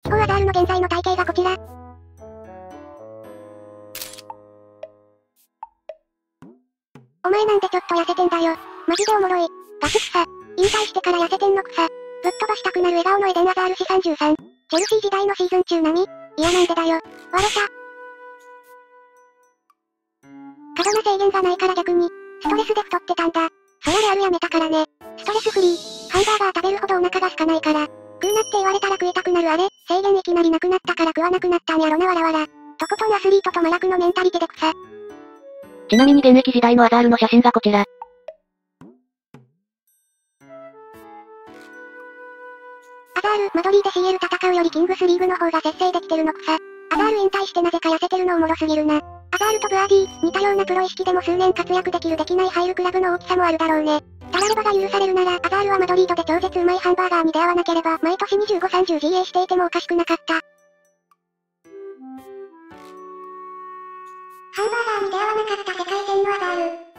方アザールの現在の体型がこちら。お前なんでちょっと痩せてんだよ。マジでおもろい。ガチ草。引退してから痩せてんの草。ぶっ飛ばしたくなる笑顔のエデン・アザール氏33。チェルシー時代のシーズン中並み。いやなんでだよ。割れた。過度な制限がないから逆に、ストレスで太ってたんだ。そりゃレアルやめたからね。ストレスフリー。ハンバーガー食べるほどお腹が空かないから。食うなって言われたら食いたくなるあれ。制限いきなりなくなったから食わなくなったんやろなわらわら。とことんアスリートと麻薬のメンタリティで草。 ちなみに現役時代のアザールの写真がこちら。 アザール、マドリーで CL 戦うよりキングスリーグの方が節制できてるの草。アザール引退してなぜか痩せてるのおもろすぎるな。アザールとブアーディ、似たようなプロ意識でも数年活躍できるできない入るクラブの大きさもあるだろうね。タラレバが許されるなら、アザールはマドリードで超絶うまいハンバーガーに出会わなければ、毎年 25-30GA していてもおかしくなかった。ハンバーガーに出会わなかった世界線のアザール。